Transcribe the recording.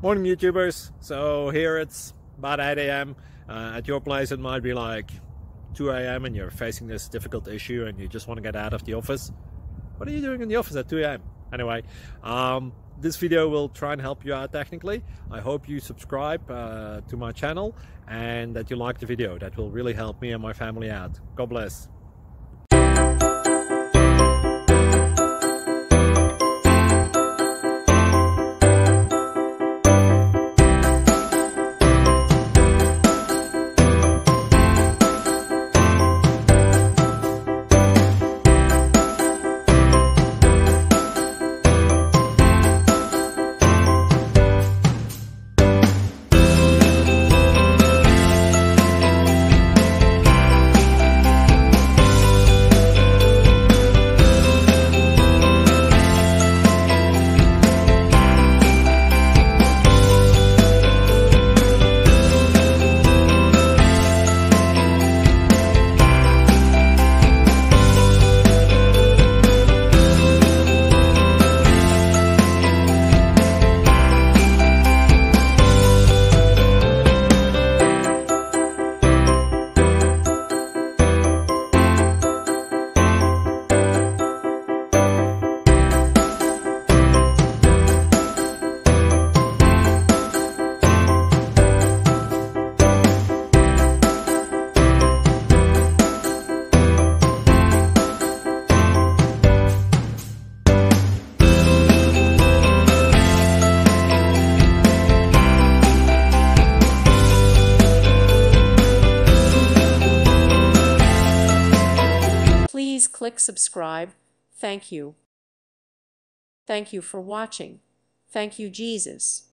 Morning YouTubers. So here it's about 8 a.m. At your place it might be like 2 a.m. and you're facing this difficult issue and you just want to get out of the office. What are you doing in the office at 2 a.m.? Anyway, this video will try and help you out technically. I hope you subscribe to my channel and that you like the video. That will really help me and my family out. God bless. Please click subscribe. Thank you. Thank you for watching. Thank you, Jesus.